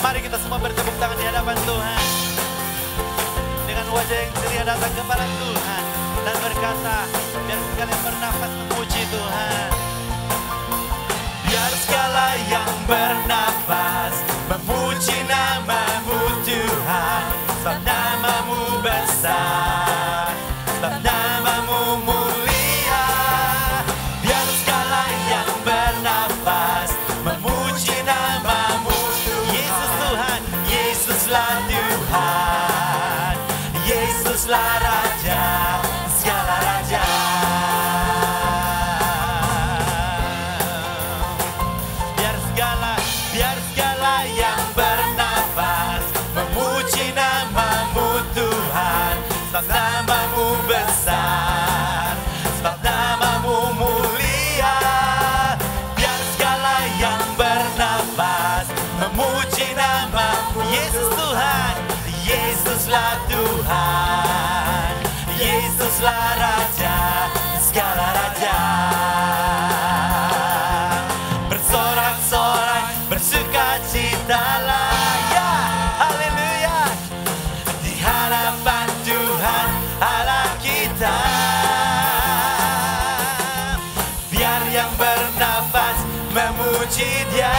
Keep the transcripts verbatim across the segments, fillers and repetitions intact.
Mari kita semua bertepuk tangan di hadapan Tuhan. Dengan wajah yang ceria datang kepada Tuhan. Dan berkata, biar sekalian bernafas memuji Tuhan. Biar segala yang bernafas memuji nama-Mu Tuhan. Sebab nama-Mu besar, sebab nama-Mu mulia. Biar segala yang bernafas memuji nama-Mu Yesus Tuhan, Yesuslah Tuhan, Yesuslah Raja, segala Raja. Biar segala, biar segala yang bernafas memuji nama-Mu Tuhan. Sebab nama-Mu besar, sebab nama-Mu mulia. Biar segala yang bernafas memuji nama Yesus Tuhan, Yesuslah Tuhan, Yesuslah Raja, segala Raja. Bersorak-sorai, bersukacitalah, ya, haleluya, di hadapan Tuhan Allah kita. Biar yang bernafas memuji Dia,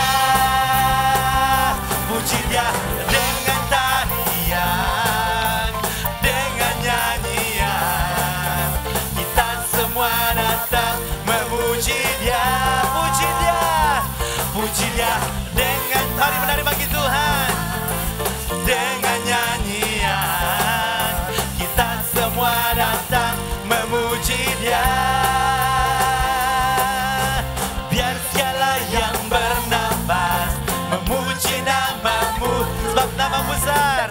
puji Dia dengan tarian, dengan nyanyian. Kita semua datang memuji Dia, puji Dia, puji Dia dengan, mari menari bagi Tuhan, dengan nyanyian. Kita semua datang memuji Dia. Biar segala yang bernafas memuji nama-Mu, sebab nama-Mu besar,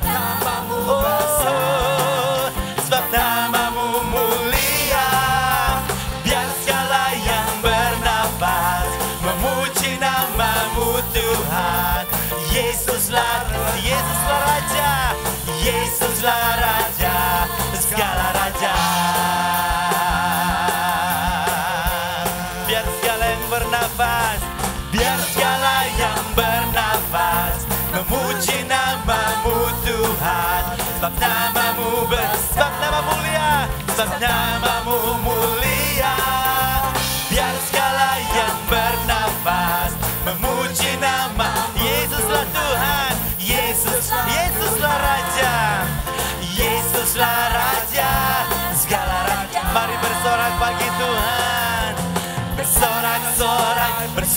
oh, sebab nama-Mu mulia. Biar segala yang bernafas memuji nama-Mu Tuhan. Yesuslah, Yesuslah Raja, Yesuslah Raja, segala Raja. Biar segala yang bernafas, biar segala yang bernafas memuji nama-Mu Tuhan. Sebab nama-Mu besar, sebab nama mulia, sebab nama-Mu mulia. Biar segala yang bernafas memuji nama Yesuslah Tuhan, Yesus, Yesuslah Raja, Yesuslah Raja, segala Raja. Mari bersorak bagi Tuhan, bersorak-sorai,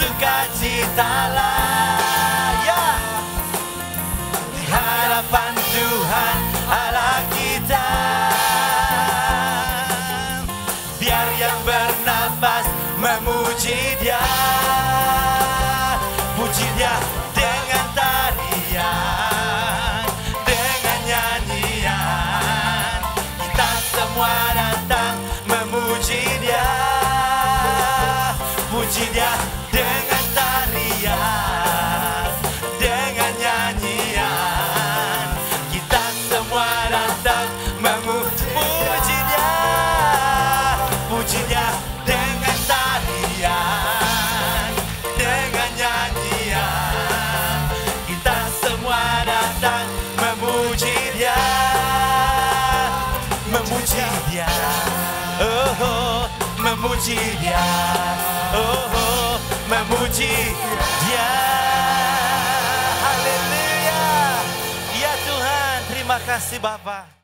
bersukacitalah, ya, di hadapan Tuhan Allah kita. Biar yang bernafas memuji Dia, puji Dia dengan tarian, dengan nyanyian. Kita semua datang memuji Dia, puji Dia dengan tarian, dengan nyanyian. Kita semua datang memuji Dia, puji Dia dengan tarian, dengan nyanyian. Kita semua datang memuji Dia, memuji Dia, oh, oh, memuji Dia, oh, oh, memuji Dia. Haleluya. Ya Tuhan, terima kasih Bapa.